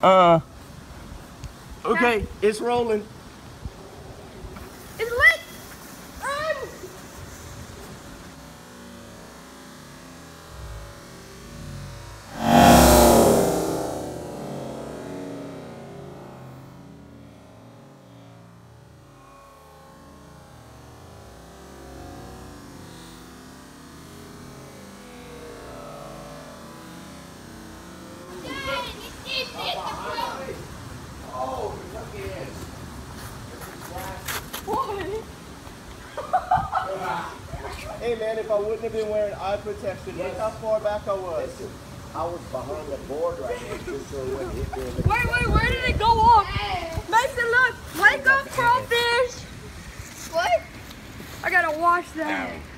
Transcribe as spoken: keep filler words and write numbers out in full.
Uh. Okay, it's rolling. It's lit. Um. Oh, look at this. Hey man, if I wouldn't have been wearing eye protection, look how far back I was. Listen, I was behind the board right here just so it wouldn't hit me. Wait, wait, where did it go off? Mason, look. Wake up, crawfish. What? I gotta wash that.